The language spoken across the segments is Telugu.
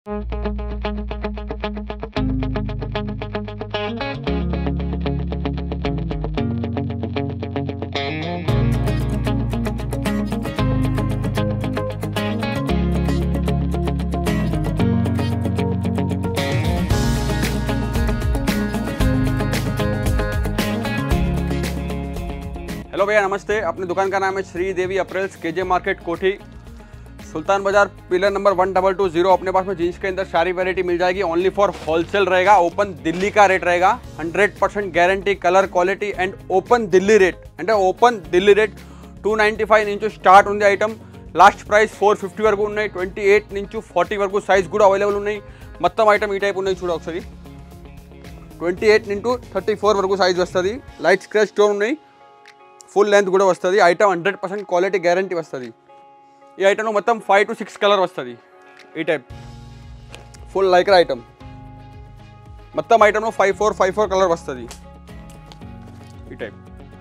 हेलो भैया नमस्ते। अपनी दुकान का नाम है Sri Devi apparels, KJ market Koti, Sultan बाजार, पिलर नंबर 1220। अपने पास में जीन्स के अंदर सारी वैरायटी मिल जाएगी। ओनली फॉर होलसेल रहेगा। ओपन दिल्ली का रेट रहेगा। 100% guarantee, colour quality and open Delhi rate అంటే ఓపెన్ ఢిల్లీ రేట్ 295 నుంచి స్టార్ట్ ఉంది ఐటమ్. లాస్ట్ ప్రైస్ 450 వరకు ఉన్నాయి. 28 నుంచి 40 వరకు సైజ్ కూడా అవైలబుల్ ఉన్నాయి. మొత్తం ఐటమ్ ఈ టైప్ ఉన్నాయి. చూడ ఒకసారి 28 నుంచి 34 వరకు సైజ్ వస్తుంది. లైట్ స్క్రాచ్ స్టోన్ ఉన్నాయి. ఫుల్ లెంత్ కూడా వస్తుంది. ఐటమ్ 100% క్వాలిటీ గ్యారంటీ వస్తుంది. ఈ ఐటమ్లో మొత్తం 5 to 6 కలర్ వస్తుంది. ఈ టైప్ ఫుల్ లైక్రా ఐటమ్. మొత్తం ఐటమ్లో 5-4 కలర్ వస్తుంది. ఈ టైప్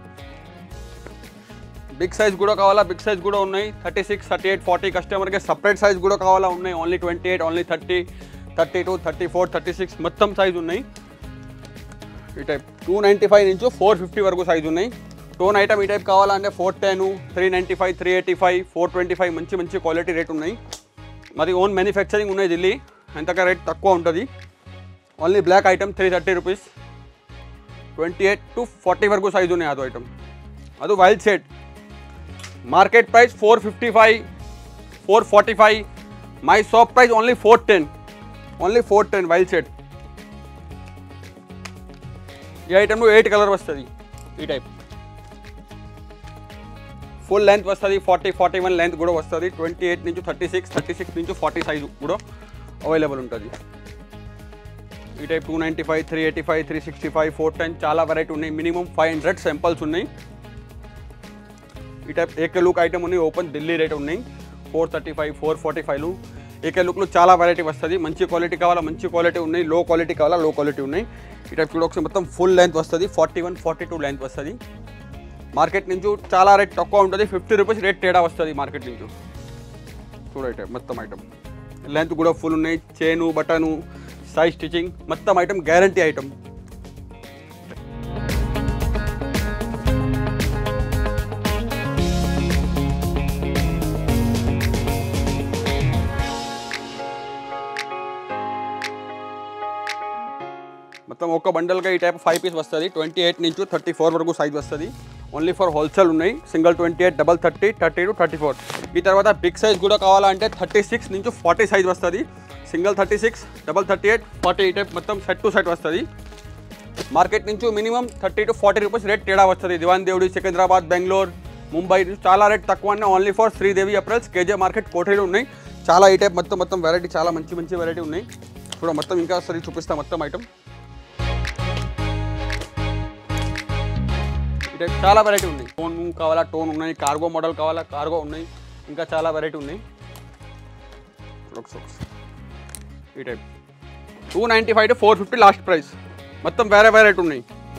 బిగ్ సైజ్ కూడా కావాలా, బిగ్ సైజ్ కూడా ఉన్నాయి. 36, 38, 40 కస్టమర్కి సపరేట్ సైజ్ కూడా కావాలా ఉన్నాయి. ఓన్లీ 28, ఓన్లీ 30, 32, 34, 36 మొత్తం సైజ్ ఉన్నాయి. ఈ టైప్ 295 నుంచి 450 వరకు సైజ్ ఉన్నాయి. టోన్ ఐటమ్ ఈ టైప్ కావాలంటే 410, 395, 385, 425 మంచి మంచి క్వాలిటీ రేట్ ఉన్నాయి. మాది ఓన్ మ్యానుఫ్యాక్చరింగ్ ఉన్నాయి ఢిల్లీ. ఎంతగా రేట్ తక్కువ ఉంటుంది. Only black item 330 rupees. 28 to 40 వరకు సైజ్ ఉన్నాయి. అదో ఐటమ్ అది wild set. Market price 455, 445. My shop price only 410. Only 410 wild set. ఈ ఐటమ్లో 8 కలర్ వస్తుంది. ఈ టైప్ ఫుల్ లెంత్ వస్తుంది. 40, 41 లెంత్ కూడా వస్తుంది. 28 నుంచి 36, 36 నుంచి 40 సైజు కూడా అవైలబుల్ ఉంటుంది. ఈ టైప్ 295, 385, 365, 410 చాలా వెరైటీ ఉన్నాయి. మినిమం 500 సింపుల్స్ ఉన్నాయి. ఈ టైప్ ఏకే లుక్ ఐటమ్ ఉన్నాయి. ఓపెన్ ఢిల్లీ రేట్ ఉన్నాయి. 435, 445 ఏకే లుక్లో చాలా వెరైటీ వస్తుంది. మంచి క్వాలిటీ కావాలా, మంచి క్వాలిటీ ఉన్నాయి. లో క్వాలిటీ కావాలా, లో క్వాలిటీ ఉన్నాయి. ఈ టైప్ కూడా ఒకసారి మొత్తం ఫుల్ లెంత్ వస్తుంది. 41, 42 లెంత్ వస్తుంది. మార్కెట్ నుంచి చాలా రేట్ తక్కువ ఉంటుంది. 50 రూపీస్ రేట్ తేడా వస్తుంది మార్కెట్ నుంచి. చూడండి మొత్తం ఐటమ్ లెంత్ కూడా ఫుల్ ఉన్నాయి. చైను, బటను, సైజ్ స్టిచింగ్ మొత్తం ఐటమ్ గ్యారంటీ ఐటమ్. మొత్తం ఒక బండల్గా ఈ టైప్ 5 పీస్ వస్తుంది. 28 నుంచి 34 వరకు సైజ్ వస్తుంది. ఓన్లీ ఫర్ హోల్సేల్ ఉన్నాయి. Single 28, double 30, 30 to 34. ఈ తర్వాత బిగ్ సైజ్ కూడా కావాలంటే 36 నుంచి 40 సైజ్ వస్తుంది. సింగిల్ 36, డబల్ 38, 40 ఈ టైప్ మొత్తం సెట్ టు సెట్ వస్తుంది. మార్కెట్ నుంచి మినిమం 30 to 40 రూపీస్ రేట్ తేడా వస్తుంది. దివాన్ దేవుడి, సికింద్రాబాద్, బెంగళూరు, ముంబై చాలా రేట్ తక్కువ. Only for Sridevi apparels, KJ market కోఠీలో ఉన్నాయి. చాలా ఈ టైప్ మొత్తం వెరైటీ చాలా మంచి మంచి వెరైటీ ఉన్నాయి. చూడ మొత్తం ఇంకా సరి చూపిస్తా మొత్తం ఐటమ్. ఈ టైప్ చాలా వెరైటీ ఉన్నాయి. టోన్ కావాలా, టోన్ ఉన్నాయి. కార్గో మోడల్ కావాలా, కార్గో ఉన్నాయి. ఇంకా చాలా వెరైటీ ఉన్నాయి. ఈ టైప్ 295 to 450 లాస్ట్ ప్రైస్. మొత్తం వేరే వెరైటీ ఉన్నాయి.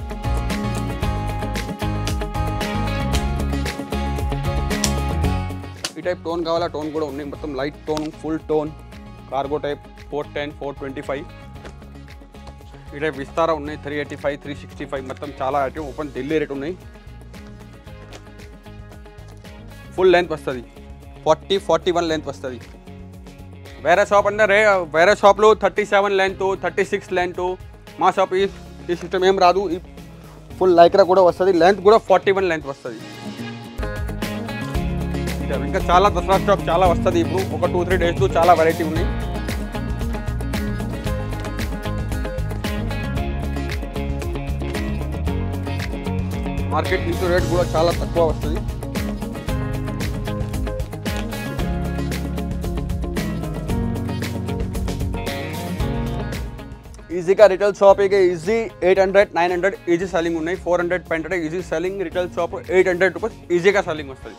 ఈ టైప్ టోన్ కావాలా, టోన్ కూడా ఉన్నాయి. మొత్తం light tone, full tone, cargo type 410, 425. ఈ టైప్ విస్తారా ఉన్నాయి. 385, 365 మొత్తం చాలా ఐటమ్ ఓపెన్ ఢిల్లీ రేట్ ఉన్నాయి. ఫుల్ లెంత్ వస్తుంది. 40, 41 లెంత్ వస్తుంది. వేరే షాప్ అంటే వేరే షాప్లో 37 లెంత్, 36 లెంత్. మా షాప్ ఈ సిస్టమ్ ఏం రాదు. ఈ ఫుల్ లైక్రా కూడా వస్తుంది. లెంత్ కూడా 41 లెంత్ వస్తుంది. ఇంకా చాలా దసరా స్టాక్ చాలా వస్తుంది. ఇప్పుడు ఒక 2-3 డేస్లో చాలా వెరైటీ ఉన్నాయి. మార్కెట్ నుంచి రేట్ కూడా చాలా తక్కువ వస్తుంది. ఈజీగా retail shop easy 800, 900 easy selling ఉన్నాయి. 400 పెంటే easy selling. Retail shop 800 rupees ఈజీగా సెల్లింగ్ వస్తుంది.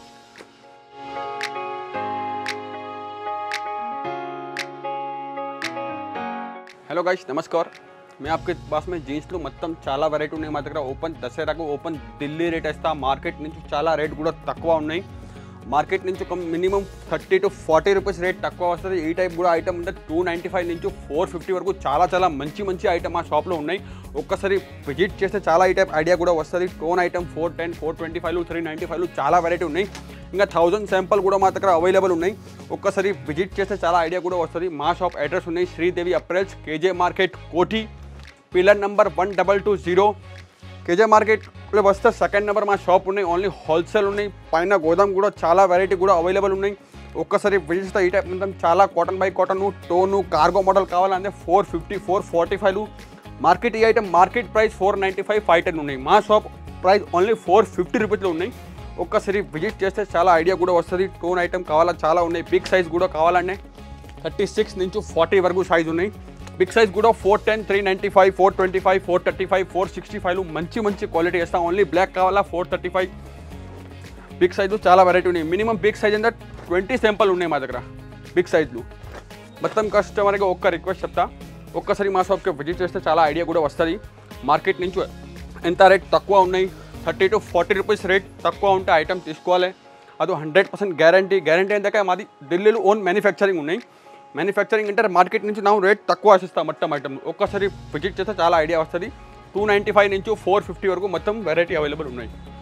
हेलो गाइस नमस्कार। मैं आपके पास में జీన్స్లో మొత్తం చాలా వెరైటీ ఉన్నాయి. మా దగ్గర ఓపెన్ దసరాకు ఓపెన్ ఢిల్లీ రేట్ ఇస్తా. మార్కెట్ నుంచి చాలా రేట్ కూడా తక్కువ ఉన్నాయి. మార్కెట్ నుంచి ఒక మినిమం 30 to 40 రూపీస్ రేట్ తక్కువ వస్తుంది. ఈ టైప్ కూడా ఐటమ్ ఉంటే 295 నుంచి 450 వరకు చాలా మంచి ఐటమ్ మా షాప్లో ఉన్నాయి. ఒక్కసారి విజిట్ చేస్తే చాలా ఈ టైప్ ఐడియా కూడా వస్తుంది. టోన్ ఐటమ్ 410, 425, 395 చాలా వెరైటీ ఉన్నాయి. ఇంకా 1000 శాంపుల్ కూడా మా దగ్గర అవైలబుల్ ఉన్నాయి. ఒక్కసారి విజిట్ చేస్తే చాలా ఐడియా కూడా వస్తుంది. మా షాప్ అడ్రస్ ఉన్నాయి Sridevi apparels, KJ market, Koti, pillar number 1220. KJ మార్కెట్లో వస్తే సెకండ్ నెంబర్ మా షాప్ ఉన్నాయి. ఓన్లీ హోల్సేల్ ఉన్నాయి. పైన గోదాం కూడా చాలా వెరైటీ కూడా అవైలబుల్ ఉన్నాయి. ఒక్కసారి విజిట్ చేస్తే ఈ టైప్ మొత్తం చాలా cotton by cotton, tone, cargo model కావాలంటే 450, 445. మార్కెట్ ఈ ఐటమ్ మార్కెట్ ప్రైస్ 495, 510 ఉన్నాయి. మా షాప్ ప్రైస్ ఓన్లీ 450 రూపీస్లో ఉన్నాయి. ఒక్కసారి విజిట్ చేస్తే చాలా ఐడియా కూడా వస్తుంది. టోన్ ఐటమ్ కావాలా చాలా ఉన్నాయి. బిగ్ సైజ్ కూడా కావాలంటే 36 నుంచి 40 వరకు సైజ్ ఉన్నాయి. బిగ్ సైజ్ కూడా 410, 395, 425, 435, 465 మంచి క్వాలిటీ వేస్తాం. ఓన్లీ బ్లాక్ కావాలా 435. బిగ్ సైజు చాలా వెరైటీ ఉన్నాయి. మినిమం బిగ్ సైజ్ అంటే 20 శాంపుల్ ఉన్నాయి మా దగ్గర బిగ్ సైజులు. మొత్తం కస్టమర్కి ఒక్క రిక్వెస్ట్ చెప్తా, ఒక్కసారి మా షాప్కి విజిట్ చేస్తే చాలా ఐడియా కూడా వస్తుంది. మార్కెట్ నుంచి ఎంత రేట్ తక్కువ ఉన్నాయి, 30 to 40 రూపీస్ రేట్ తక్కువ ఉంటే ఐటమ్ తీసుకోవాలి. అది 100% గ్యారంటీ అంటే మాది ఢిల్లీలో ఓన్ మ్యానుఫ్యాక్చరింగ్ ఉన్నాయి. మ్యానుఫ్యాక్చరింగ్ అంటే మార్కెట్ నుంచి ನಾವು రేట్ తక్కువ ఆశిస్తాం మొత్తం ఐటమ్. ఒక్కసారి విజిట్ చేస్తే చాలా ఐడియా వస్తుంది. 295 నుంచి 450 వరకు మొత్తం వెరైటీ అవైలబుల్ ఉన్నాయి.